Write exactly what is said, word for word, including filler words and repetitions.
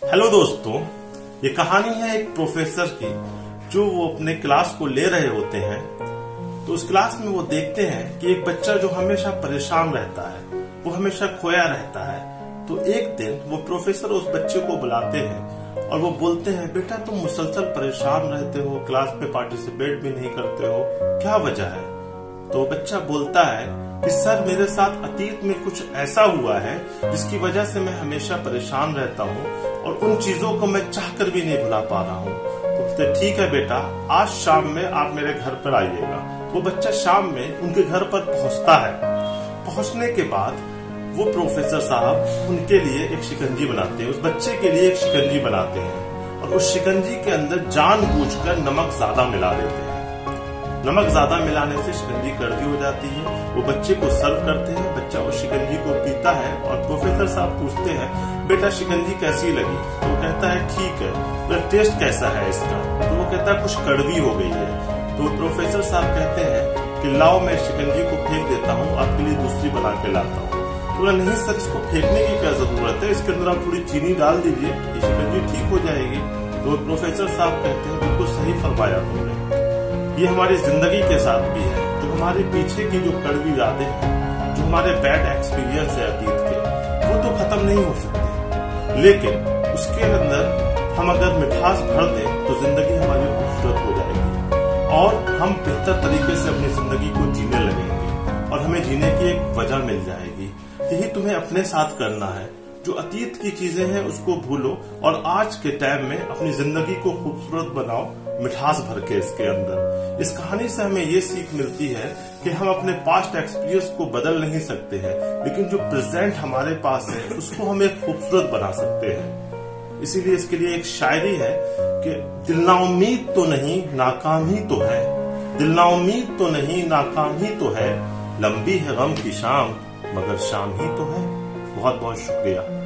Hello दोस्तों, ये कहानी है एक प्रोफेसर की जो वो अपने क्लास को ले रहे होते हैं। तो उस क्लास में वो देखते हैं कि एक बच्चा जो हमेशा परेशान रहता है, वो हमेशा खोया रहता है। तो एक दिन वो प्रोफेसर उस बच्चे को बुलाते हैं और वो बोलते हैं, बेटा तुम मुसलसल परेशान रहते हो, क्लास में पार्टिसिपेट भी नहीं करते हो, क्या वजह है? तो बच्चा बोलता है कि सर मेरे साथ अतीत में कुछ ऐसा हुआ है जिसकी वजह से मैं हमेशा परेशान रहता हूँ और उन चीजों को मैं चाहकर भी नहीं भुला पा रहा हूँ। तो बोलते ठीक है बेटा, आज शाम में आप मेरे घर पर आइएगा। वो बच्चा शाम में उनके घर पर पहुंचता है। पहुंचने के बाद वो प्रोफेसर साहब उनके लिए एक शिकंजी बनाते हैं, उस बच्चे के लिए एक शिकंजी बनाते हैं और उस शिकंजी के अंदर जानबूझकर नमक ज्यादा मिला देते हैं। नमक ज्यादा मिलाने से शिकंजी कड़वी हो जाती है। वो बच्चे को सर्व करते हैं, बच्चा उस शिकंजी को पीता है और प्रोफेसर साहब पूछते हैं, बेटा शिकंजी कैसी लगी? तो वो कहता है ठीक है। तो टेस्ट कैसा है इसका? तो वो कहता है कुछ कड़वी हो गई है। तो प्रोफेसर साहब कहते हैं कि लाओ मैं शिकंजी को फेंक देता हूँ, आपके लिए दूसरी बना के लाता हूँ। तो नहीं सर, इसको फेंकने की क्या जरूरत है, इसके अंदर आप थोड़ी चीनी डाल दीजिए, ये शिकंजी ठीक हो जाएगी। तो प्रोफेसर साहब कहते हैं बिल्कुल सही फरमाया तुमने, ये हमारी जिंदगी के साथ भी है। जो हमारे पीछे की जो कड़वी यादें हैं, जो हमारे बैड एक्सपीरियंस है अतीत के, वो तो खत्म नहीं हो सकते, लेकिन उसके अंदर हम अगर मिठास भर दें तो जिंदगी हमारी खूबसूरत हो जाएगी और हम बेहतर तरीके से अपनी जिंदगी को जीने लगेंगे और हमें जीने की एक वजह मिल जाएगी। यही तुम्हें अपने साथ करना है। जो अतीत की चीजें हैं उसको भूलो और आज के टाइम में अपनी जिंदगी को खूबसूरत बनाओ, मिठास भर के इसके अंदर। इस कहानी से हमें ये सीख मिलती है कि हम अपने पास्ट एक्सपीरियंस को बदल नहीं सकते हैं, लेकिन जो प्रेजेंट हमारे पास है उसको हम एक खूबसूरत बना सकते हैं। इसीलिए इसके लिए एक शायरी है कि दिल ना उम्मीद तो नहीं नाकाम ही तो है, दिल ना उम्मीद तो नहीं नाकाम ही तो है, लंबी है गम की शाम मगर शाम ही तो है। बहुत बहुत शुक्रिया।